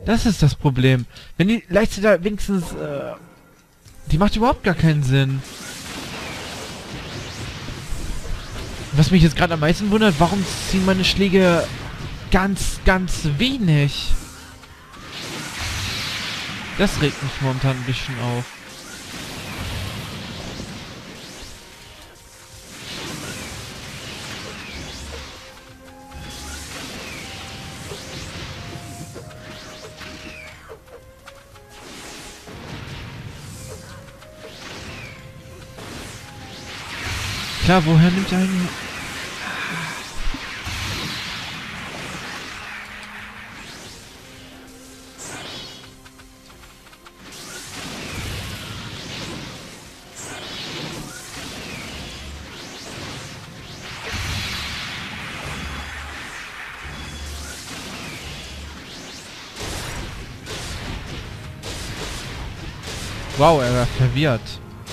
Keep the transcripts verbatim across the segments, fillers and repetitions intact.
Das ist das Problem. Wenn die Leiste da wenigstens, äh, die macht überhaupt gar keinen Sinn. Was mich jetzt gerade am meisten wundert, warum ziehen meine Schläge ganz, ganz wenig? Das regt mich momentan ein bisschen auf. Klar, woher nimmt er einen... Wow, er war verwirrt.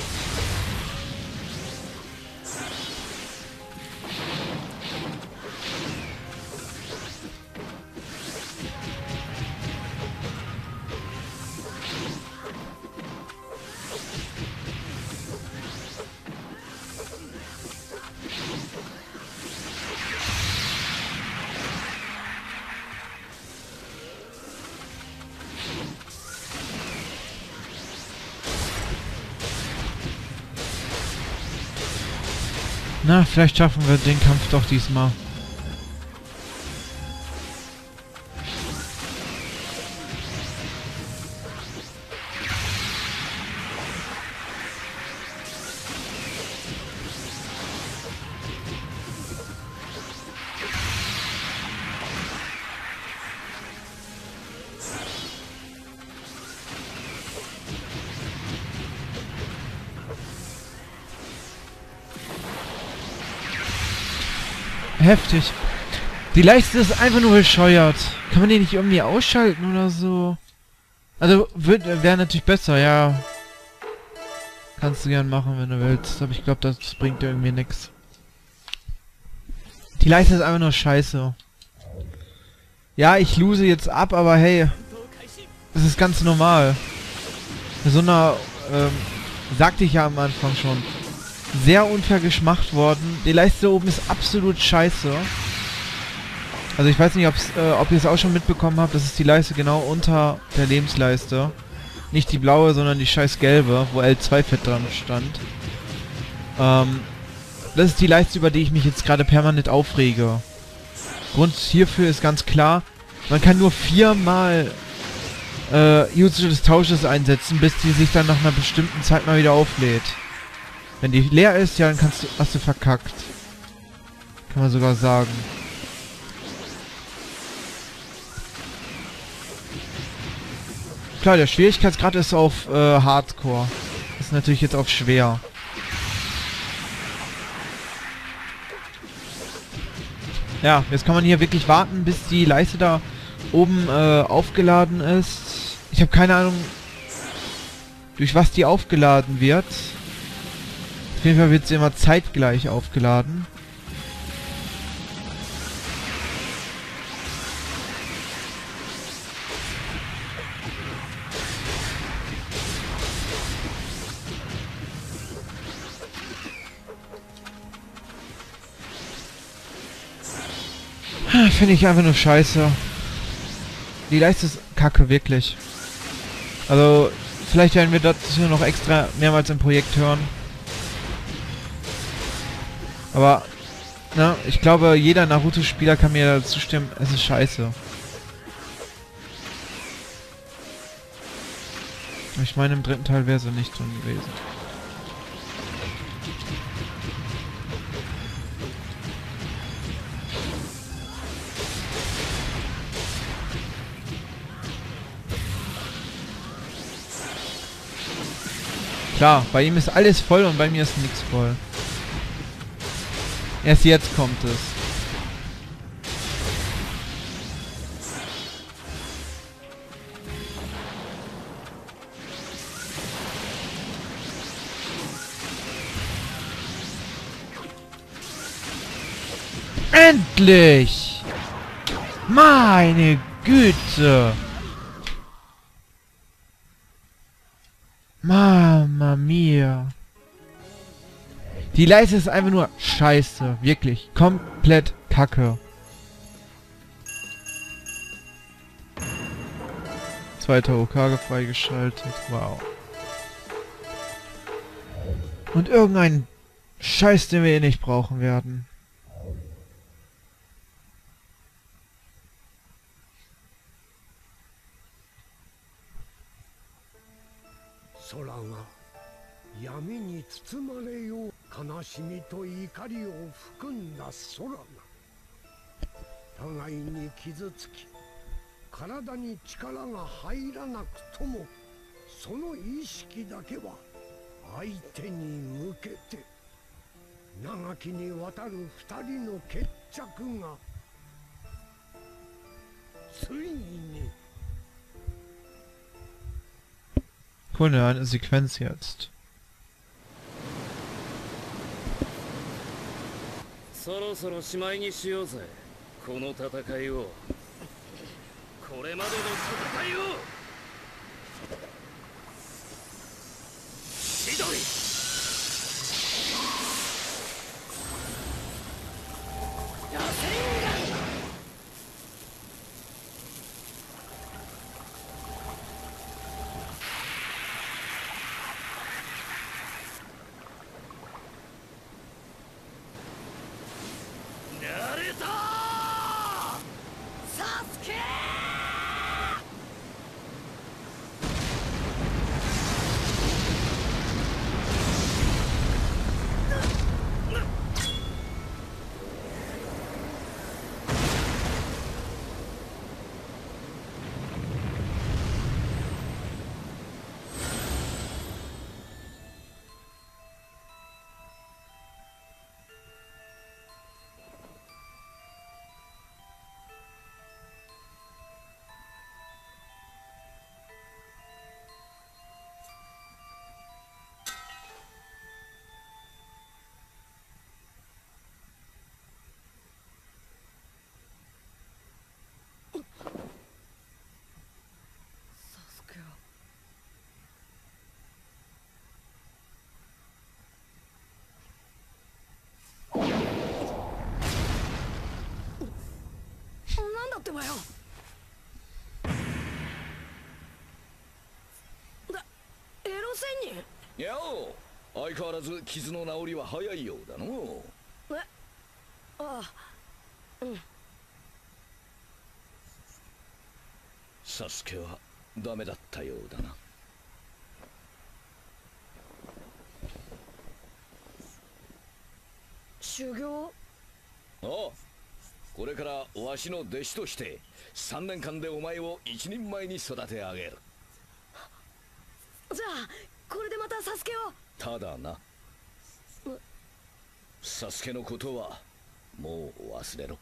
Na, vielleicht schaffen wir den Kampf doch diesmal. Heftig. Die Leiste ist einfach nur bescheuert. Kann man die nicht irgendwie ausschalten oder so? Also, wäre natürlich besser, ja. Kannst du gern machen, wenn du willst. Aber ich glaube, das bringt irgendwie nichts. Die Leiste ist einfach nur scheiße. Ja, ich lose jetzt ab, aber hey. Das ist ganz normal. Bei so einer, ähm, sagte ich ja am Anfang schon. Sehr unfair geschmacht worden. Die Leiste oben ist absolut scheiße. Also ich weiß nicht, ob's, äh, ob ihr es auch schon mitbekommen habt. Das ist die Leiste genau unter der Lebensleiste. Nicht die blaue, sondern die scheiß gelbe, wo L zwei fett dran stand. Ähm, das ist die Leiste, über die ich mich jetzt gerade permanent aufrege. Grund hierfür ist ganz klar, man kann nur viermal äh, Usage des Tausches einsetzen, bis die sich dann nach einer bestimmten Zeit mal wieder auflädt. Wenn die leer ist, ja, dann kannst du, hast du verkackt. Kann man sogar sagen. Klar, der Schwierigkeitsgrad ist auf äh, Hardcore. Ist natürlich jetzt auf schwer. Ja, jetzt kann man hier wirklich warten, bis die Leiste da oben äh, aufgeladen ist. Ich habe keine Ahnung, durch was die aufgeladen wird. Auf jeden Fall wird sie immer zeitgleich aufgeladen. Finde ich einfach nur scheiße. Die Leiste ist kacke, wirklich. Also, vielleicht werden wir das hier noch extra mehrmals im Projekt hören. Aber, ne, ich glaube, jeder Naruto-Spieler kann mir dazu stimmen, es ist scheiße. Ich meine, im dritten Teil wäre sie nicht drin gewesen. Klar, bei ihm ist alles voll und bei mir ist nichts voll. Erst jetzt kommt es. Endlich! Meine Güte! Mama mia. Die Leiste ist einfach nur scheiße. Wirklich. Komplett kacke. Zweiter Hokage freigeschaltet. Wow. Und irgendein Scheiß, den wir eh nicht brauchen werden. Soraが闇に包まれよう。悲しみと怒りを含んだ空が互いに傷つき、体に力が入らなくともその意識だけは相手に向けて長きにわたる二人の決着がついに。 Cool, eine Sequenz jetzt. そろそろしまいにしようぜ、この戦いを。これまでの戦いを。千鳥。螺旋丸。ナルトサスケ。なんだってばよ。だ、エロ仙人。 やお、相変わらず傷の治りは早いようだの。 え、ああ、うん。 サスケはダメだったようだな。 修行？ ああ、これからわしの弟子としてさんねんかんでお前を一人前に育て上げる。 じゃあこれでまたサスケを。 ただな、サスケのことはもう忘れろ。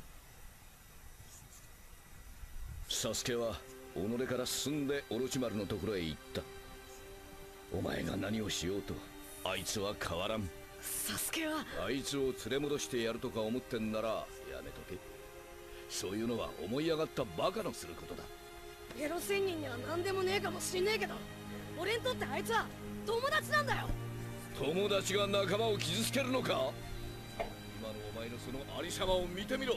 サスケは己から進んでオロチマルのところへ行った。お前が何をしようとあいつは変わらん。 サスケはあいつを連れ戻してやるとか思ってんならやめとけ。そういうのは思い上がったバカのすることだ。 エロ仙人には何でもねえかもしんねえけど、俺にとってあいつは友達なんだよ。 友達が仲間を傷つけるのか。今のお前のそのありさまを見てみろ。 こ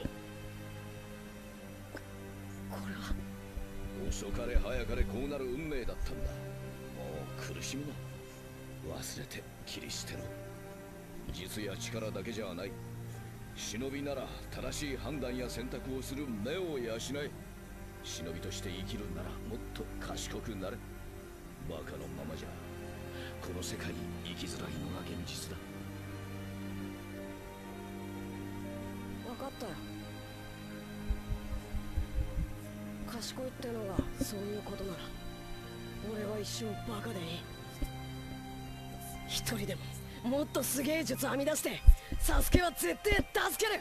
れは遅かれ早かれこうなる運命だったんだ。もう苦しむな。忘れて切り捨てろ。実や力だけじゃない。忍びなら正しい判断や選択をする目を養え。忍びとして生きるならもっと賢くなれ。バカのままじゃこの世界生きづらいのが現実だ。 分かったよ。賢いってのがそういうことなら俺は一生バカでいい。一人でももっとすげえ術編み出してサスケは絶対助ける。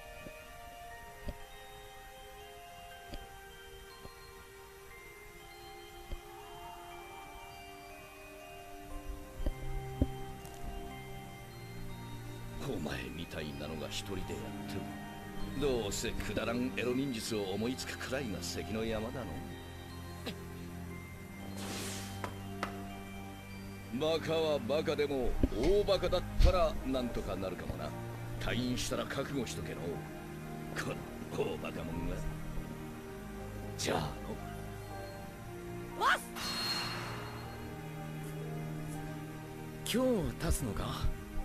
お前みたいなのが一人でやってる。どうせくだらんエロ忍術を思いつくくらいが関の山だの。 バカはバカでも大バカだったらなんとかなるかもな。退院したら覚悟しとけの。この大バカもんが。じゃあの。 わっ今日経つのか。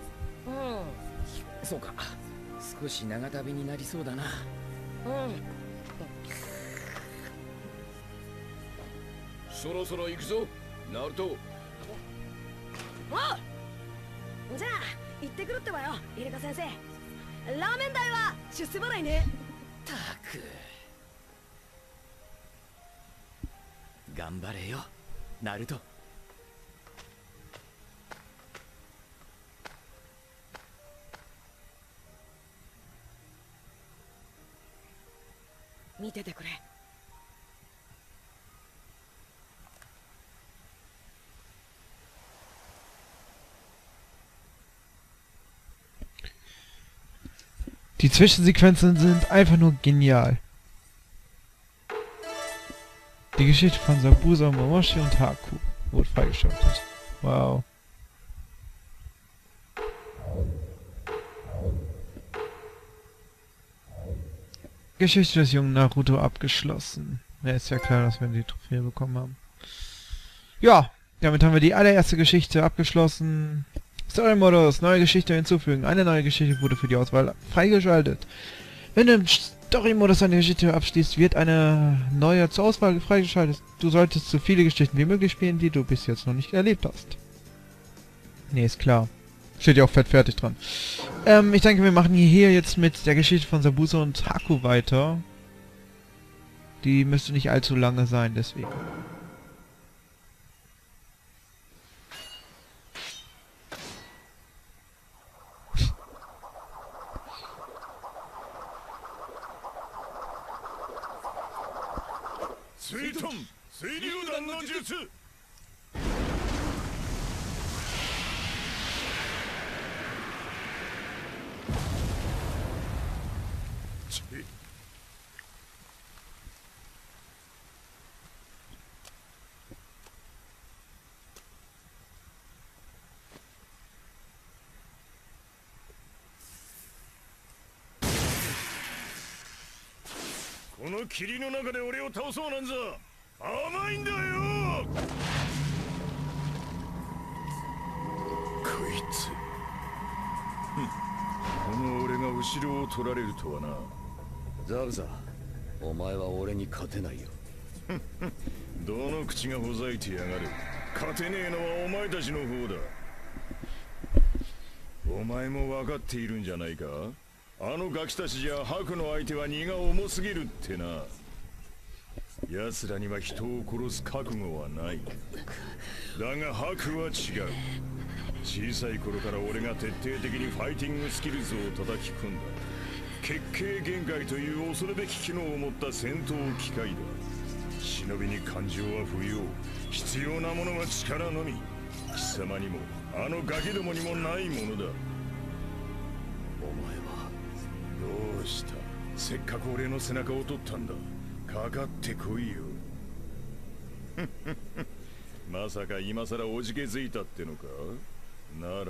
うんそうか。少し長旅になりそうだな。うんそろそろ行くぞナルト。 おうじゃあ行ってくるってばよイルカ先生。ラーメン代は出世払いね。 たく頑張れよナルト。 見ててくれ。 Die Zwischensequenzen sind einfach nur genial. Die Geschichte von Zabuza, Momoshi und Haku wurde freigeschaltet. Wow. Geschichte des jungen Naruto abgeschlossen. Ja, ist ja klar, dass wir die Trophäe bekommen haben. Ja, damit haben wir die allererste Geschichte abgeschlossen. Story-Modus, neue Geschichte hinzufügen. Eine neue Geschichte wurde für die Auswahl freigeschaltet. Wenn du im Story-Modus eine Geschichte abschließt, wird eine neue zur Auswahl freigeschaltet. Du solltest so viele Geschichten wie möglich spielen, die du bis jetzt noch nicht erlebt hast. Nee, ist klar. Steht ja auch fett fertig dran. Ähm, ich denke, wir machen hier jetzt mit der Geschichte von Zabuza und Haku weiter. Die müsste nicht allzu lange sein, deswegen. この霧の中で俺を倒そうなんざ甘いんだよ。こいつ、この俺が後ろを取られるとはな。 ザブザ、お前は俺に勝てないよ。 どの口がほざいてやがる。勝てねえのはお前たちの方だ。お前も分かっているんじゃないか。あのガキたちじゃハクの相手は荷が重すぎるってな。奴らには人を殺す覚悟はない。だがハクは違う。小さい頃から俺が徹底的にファイティングスキルズを叩き込んだ。結界限界という恐るべき機能を持った戦闘機械だ。忍びに感情は不要。必要なものは力のみ。貴様にもあのガキどもにもないものだ。どうした。せっかく俺の背中を取ったんだ。かかってこいよ。まさか今さらおじけづいたってのか。なら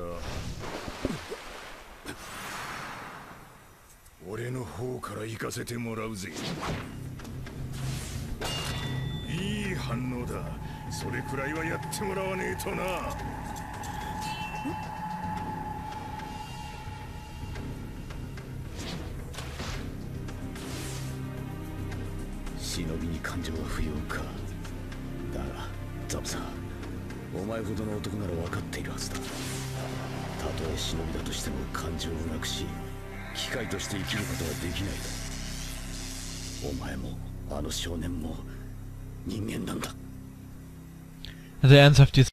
俺の方から行かせてもらうぜ。いい反応だ。それくらいはやってもらわねえとな。 忍びに感情は不要か。だがザブさん、お前ほどの男なら分かっているはずだ。たとえ忍びだとしても感情をなくし機械として生きることはできないだ。お前もあの少年も人間なんだ。 Also ernsthaft, jetzt